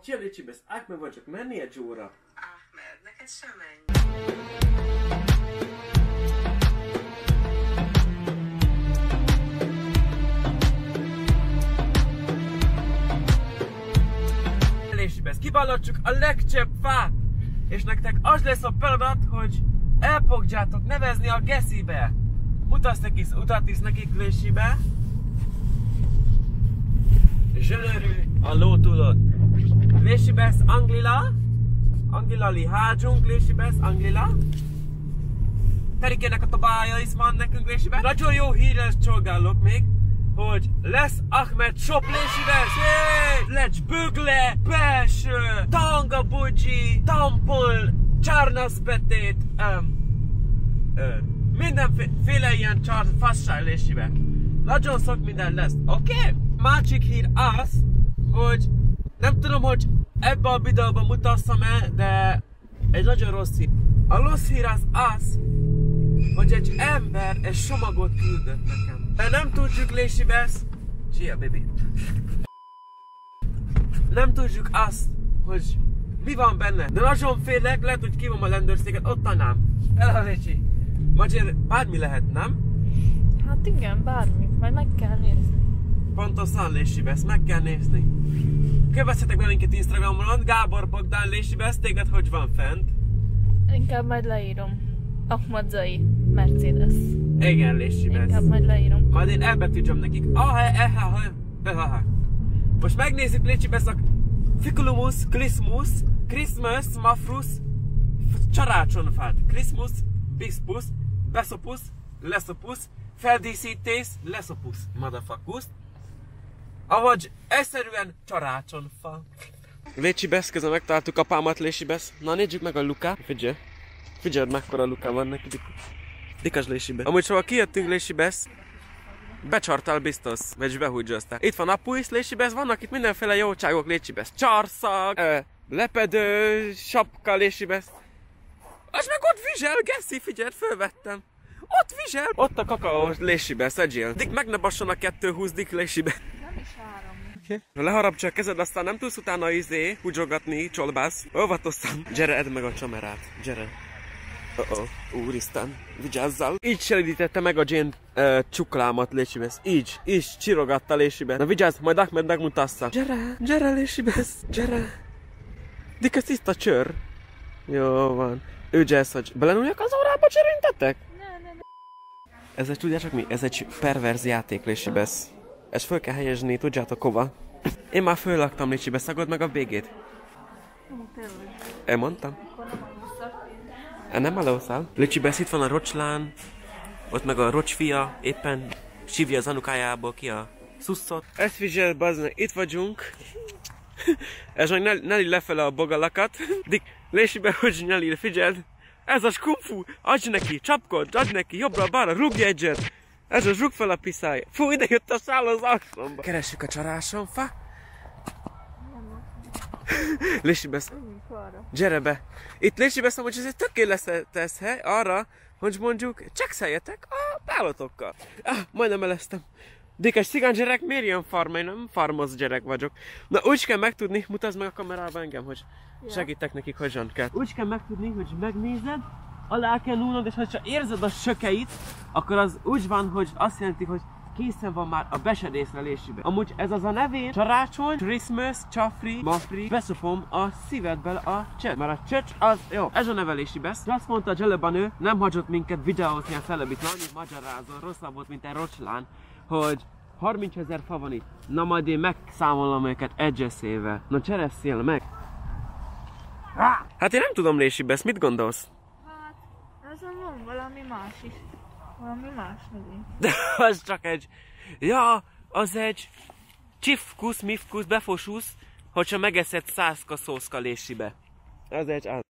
Szia Lécsibesz, Ahmed vagy, csak menni egy óra? Ahmed, neked sem menj. Lécsibesz, kiballottjuk a legcsebb fát! És nektek az lesz a feladat, hogy elfogjátok nevezni a geszibe. Mutat is nekik Lécsibe. Zsönerű a lótulod. Lécsibesz, Anglila li hágyunk, Lécsibesz, Anglila. Perikének a tobája is van nekünk Lécsibe. Nagyon jó hírrel szolgálok még, hogy lesz Ahmed shop Lécsibesz. Lecs bögle, belső, tanga budzsi, tampol, csarnaszbetét, mindenféle ilyen fasság Lécsibe. Nagyon sok minden lesz, oké? Másik hír az, hogy nem tudom, hogy ebben a videóban mutassam-e, de egy nagyon rossz hír. A rossz hír az, hogy egy ember egy csomagot küldött nekem. De nem tudjuk Lécsibesz. Szia, baby. Nem tudjuk azt, hogy mi van benne. De nagyon félek, lehet, hogy kívom a rendőrséget, ott annám. Hello, Lécsi. Magyar bármi lehet, nem? Hát igen, bármi. Majd meg kell nézni. Pontosan Lécsibesz, meg kell nézni. Kövessetek be minket Instagramon, Gábor Bogdán Lécsibesz, téged hogy van fent? Inkább majd leírom. Ahmad Zai, Mercedes. Igen, Lécsibesz. Inkább majd leírom. Majd én elbetűzöm nekik. Most megnézzük Lécsibesz a Ficulumus, Christmas, Mafrus, csarácsonfát. Christmas, Bispus, Besopus, Lesopus, feldíszítés, Lesopus, motherfuckus. Ahogy egyszerűen csarácsonfa. Lécsibesz, közben megtaláltuk apámat Lécsibesz. Na nézzük meg a Luka. Figyeld mekkora Luka van neki. Dikas Lécsibesz. Amúgy soha kijöttünk Lécsibesz. Becsartál biztos, vagy behúgyoztál. Itt van apu is Lécsibesz, vannak itt mindenféle jóságok Lécsibesz. Csarszag, lepedő, sapka Lécsibesz. Az meg ott vizsel, Geszi, figyeld, fölvettem. Ott vizsel. Ott a kakaó Lécsibesz, egyél. Dik meg ne basson a 220 dik Lécsibesz. Nem is áram. Okay. Leharapd csak kezed, aztán nem tudsz utána húgyogatni, csolbász. Óvatosan. Gyere, edd meg a csamerát. Gyere. Úristen, vigyázzál. Így selidítette meg a Jane csuklámat Lécsibesz. Így csirogatta Lécsibesz. Na vigyázz, majd Ahmed megmutassa. Gyere Lécsibesz, gyere. Dik, ez tiszta csör. Jó van. Ő jazz, hogy belenúljak az órába, cserintetek? Ne. Ez egy, tudjátok mi? Ez egy perverz játék Lécsibesz. Ezt föl kell helyezni, tudjátok hova? Én már föllaktam Lécsibesz, szagod meg a végét. Elmondtam? Nem alószál. Lécsibesz, itt van a rocslán, ott meg a rocsfia, éppen sívja az anukájából ki a szusszot. Ezt figyelj, bazd, itt vagyunk. Ez meg Nelly lefele a bogalakat. Dik, Lécsibesz, hogy Nelly, figyeld. Ez a kumfu, adj neki, csapkod, adj neki, jobbra-balra, rúgj egyet. Ez a zsug fel a piszája. Fú, ide jött a szál az arcomba. Keressük a csarásonfa. Lécsibesz, gyere be. Itt Lécsibesz, hogy ez egy tökéletes hely arra, hogy mondjuk csekszeljetek a pálotokkal. Majdnem eleztem. Dékes cigány gyerek, miért ilyen farm? Én nem farmoz gyerek vagyok. Na úgy kell megtudni, mutasd meg a kamerába engem, hogy segítek nekik, hogyan kell. Úgy kell megtudni, hogy megnézed, alá kell núnod, és ha érzed a sökeit, akkor az úgy van, hogy azt jelenti, hogy készen van már a besedészre Lécsibe. Amúgy ez az a nevén, csarácsony, Christmas, csafri, mafri, beszopom a szívedbe a csöcs. Mert a csöcs az jó. Ez a neve Lécsibesz. Azt mondta a nő, nem hagyott minket videózni a celebit, annyit magyarázol, rosszabb volt, mint egy rocslán, hogy 30 000 fa van itt. Na majd én megszámolom őket egyeszével. Na csereszél meg! Hát én nem tudom Lécsibesz, mit gondolsz? Hát, azon van valami más is. Valami más növény. De az csak egy... Ja, az egy... Csifkusz, mifkusz, befosusz, hogyha megeszed 100 szószka Lécsibe. Az egy az.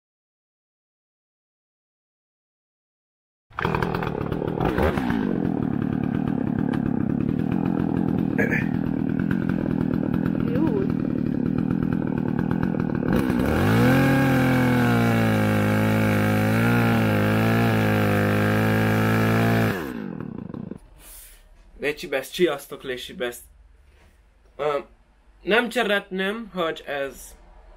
Jó. Lécsibesz, sziasztok Lécsibesz. Nem szeretném, hogy ez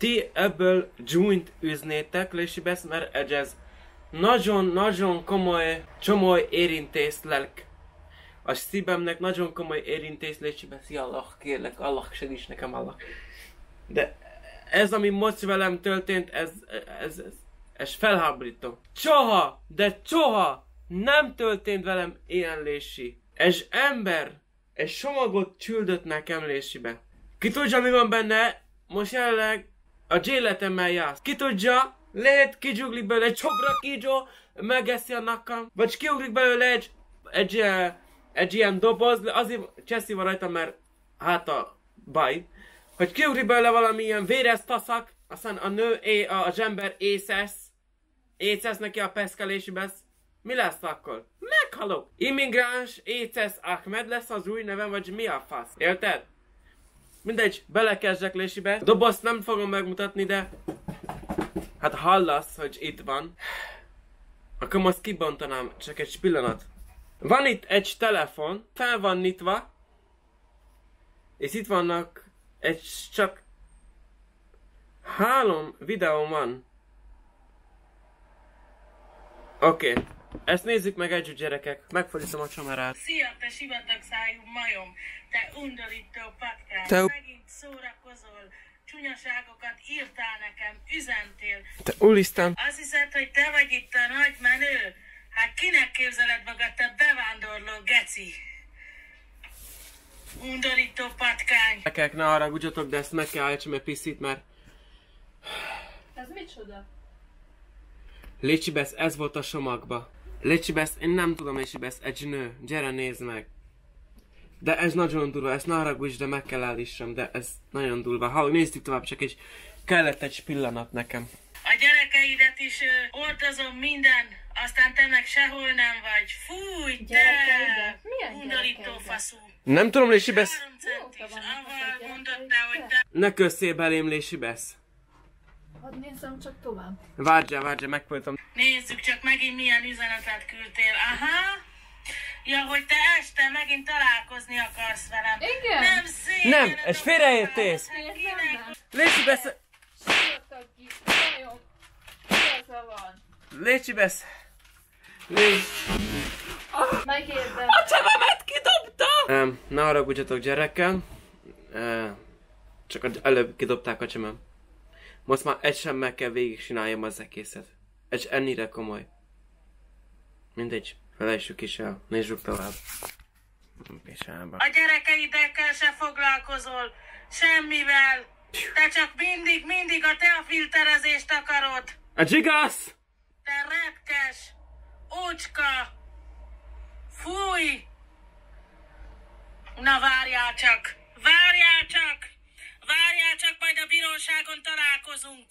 ti ebből joint üznétek, Lésibesz, mert ez nagyon-nagyon komoly csomó érintés lelk. A szívemnek nagyon komoly érintés, Lésibesz, Allah, kérlek, Allah segíts nekem, Allah. De ez, ami most velem történt, ez felháborító. Soha, de soha nem történt velem ilyen, Lési. Ez ember, egy csomagot küldött nekem, Lésibe. Ki tudja, mi van benne? Most jelenleg a életemmel jársz. Ki tudja, lehet kigyuglik belőle egy csokra kígyó, megeszi a nakam, vagy kiugrik belőle egy ilyen doboz, azért Cseszi van rajta, mert hát a baj, hogy kiugrik belőle valami ilyen véres taszak, aztán a nő, az ember észesz neki a peszkelésibesz. Mi lesz akkor? Meghalok! Immigráns Éces Ahmed lesz az új nevem, vagy mi a fasz? Érted? Mindegy, belekezdek, Lésibe. A dobozt nem fogom megmutatni, de hát hallasz, hogy itt van. Akkor most kibontanám, csak egy pillanat. Van itt egy telefon, fel van nyitva, és itt vannak csak 3 videó van. Oké. Ezt nézzük meg együtt, gyerekek. Megfordítom a csamerát. Szia, te sivatagszájú majom! Te undorító patkány! Te... Megint szórakozol, csúnyaságokat írtál nekem, üzentél. Te úristen! Azt hiszed, hogy te vagy itt a nagy menő? Hát kinek képzeled magad, te bevándorló geci? Undorító patkány! Gyerekek, ne haragudjatok, de ezt meg kell állítsam egy piszit, mert... Ez micsoda? Lécsibesz, ez volt a somagba. Lécsibesz, én nem tudom, Lécsibesz, egy nő. Gyere, nézd meg. De ez nagyon durva, ezt ne haragudj, de meg kell állítsam, de ez nagyon durva. Ha nézzük tovább, csak kellett egy pillanat nekem. A gyerekeidet is oltozom minden, aztán te meg sehol nem vagy. Fúj, te! Milyen Undorító faszú! Nem tudom, Lécsibesz. 3 centis, avval mondottál, hogy te... Ne kösszél belém, Lécsibesz. Hadd nézzem csak tovább. Várjál, megfordítom. Nézzük csak megint milyen üzenetet küldtél. Aha! Ja, hogy te este megint találkozni akarsz velem. Igen? Nem szép! Nem, ez félreértés. Lécsibesz. Sivatagi majom. Igaza van. Lécsibesz. Megérdem. A csememet kidobta! Ne haragudjatok, gyerekkel. Csak előbb kidobták a csemem. Most már egy sem meg kell végig csináljam az egészet. Ez ennyire komoly. Mindegy, felejtsük is el. Nézzük tovább. A gyerekeidekkel se foglalkozol. Semmivel. Te csak mindig a teafilterezést akarod. A csigász! Te retkes. Ócska. Fúj. Na várjál csak. Várjál csak. Várjál csak, majd a bíróságon találkozunk.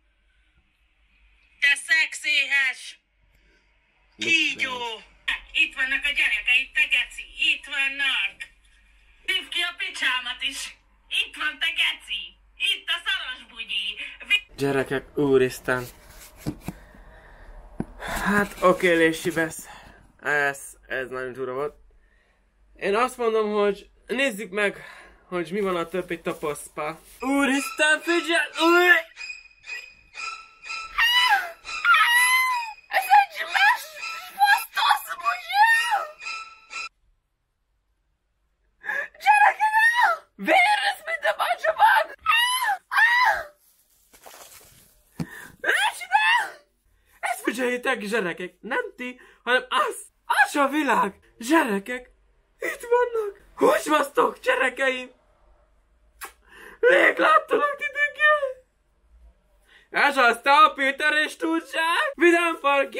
Te szexéhes! Kígyó! Itt vannak a gyerekeid, te geci! Itt vannak! Hívd ki a picsámat is! Itt van, te geci! Itt a szaros bugyi! Gyerekek, úristen! Hát oké, Lécsibesz. Ez nagyon durva volt. Én azt mondom, hogy nézzük meg, hogy mi van a többi tapaszpa. Úristen, figyelj! Ez egy fasztasz, bugyi! Gyerekek! Vérez, mint a bacsabag! Ezt figyeljétek, gyerekek! Nem ti, hanem az a világ! Gyerekek! Itt vannak! Hogy vasztok, gyerekeim? Rég láttalak titeket! Ez az a Péter és Tudság! Vidám Park!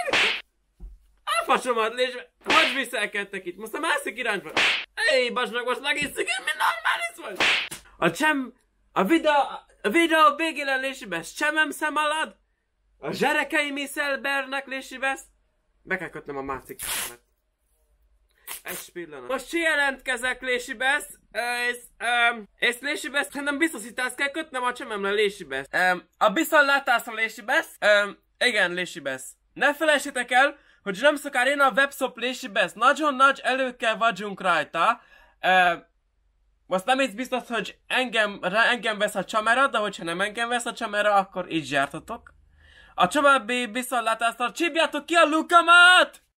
A fasomat, és hogy viselkedtek itt? Most a másik irányban. Éj, basd meg, most megisszük, én mi normális vagy? A videó végén Lécsibesz, csemem szem alad? A gyerekeim iszelbernek, Lécsibesz? Be kell kötnöm a másik szemet. Egy pillanat. Most jelentkezek, Lécsibesz, és Lécsibesz, nem biztosítást kell kötnem a csememre, Lécsibesz. A bizonylátásra, Lécsibesz, igen, Lécsibesz. Ne felejtsétek el, hogy nem sokára én a webshop, Lécsibesz. Nagyon nagy előkkel vagyunk rajta. Azt nem is biztos, hogy engem vesz a csamera, de hogyha nem engem vesz a csamera, akkor így jártatok. A további viszontlátásra csípjátok ki a lukamat!